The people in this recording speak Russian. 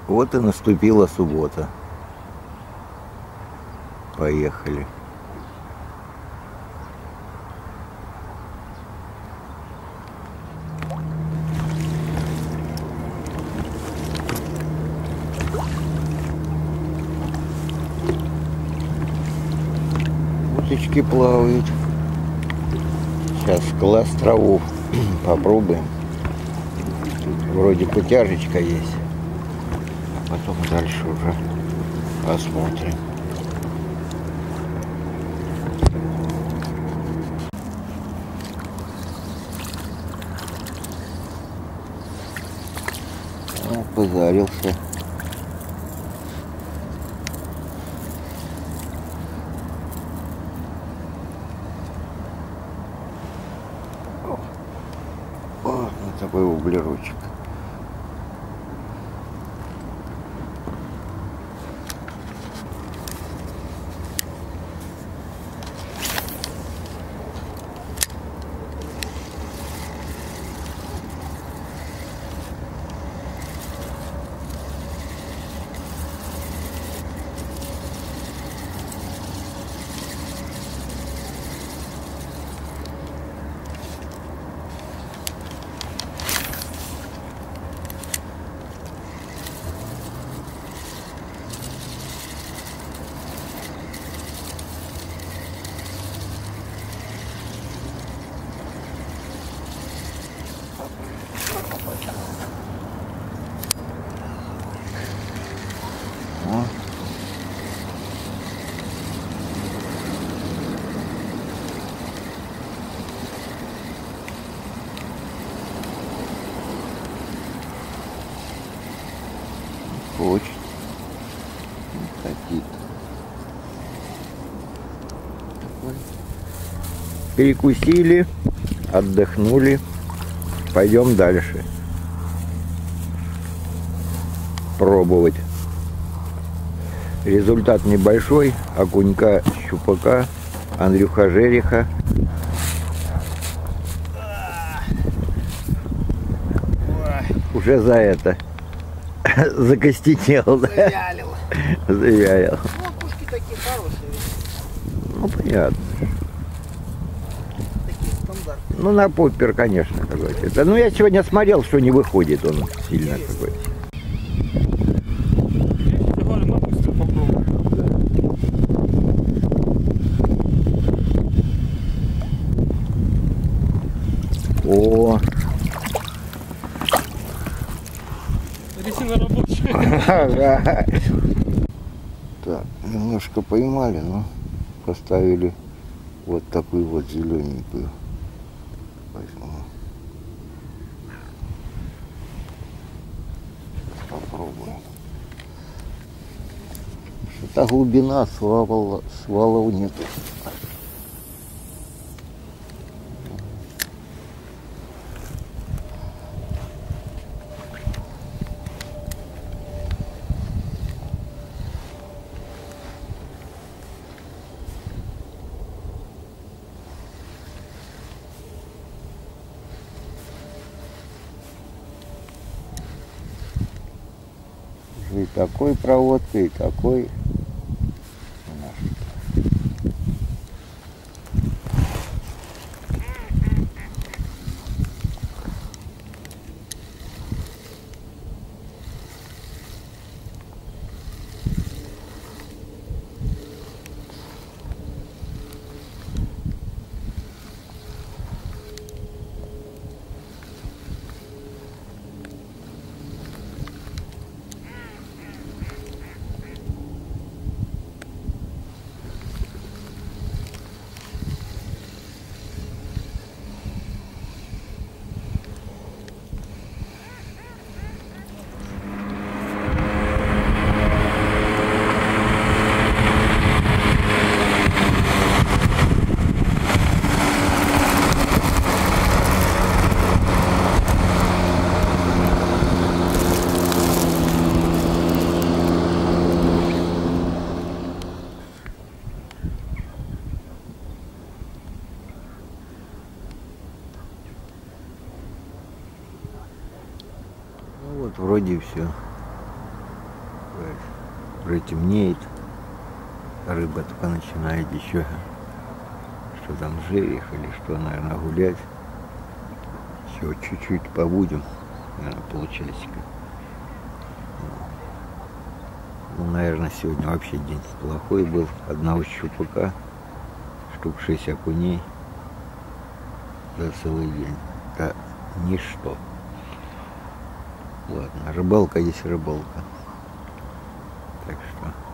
Вот и наступила суббота. Поехали. Уточки плавают. Сейчас класс островов попробуем. Тут вроде путяжечка есть. А потом дальше уже посмотрим. О, позарился. Вот такой углеродчик. Хочет, хотит. Перекусили, отдохнули. Пойдем дальше. Пробовать. Результат небольшой. Окунька, щупака, Андрюха жереха. Уже за это закостенел, да? Завялил. Завялил. Ну, окушки такие хорошие. Ну, понятно. Такие стандартные. Ну, на поппер, конечно, какой-то. Да, ну, я сегодня смотрел, что не выходит он сильно какой-то. О! Резина рабочая. Ага. Так, немножко поймали, но поставили вот такую вот зелененькую. Возьму. Попробуем. Что-то глубина, свалов нет. И такой проводкой, и такой. Вот вроде все. Уже темнеет. Рыба только начинает еще, что там, жерех или что, наверное, гулять. Еще чуть-чуть побудем, наверное, полчасика. Ну, наверное, сегодня вообще день плохой был. Одного щупака, штук 6 окуней за целый день. Это ничто. Ладно, рыбалка есть рыбалка. Так что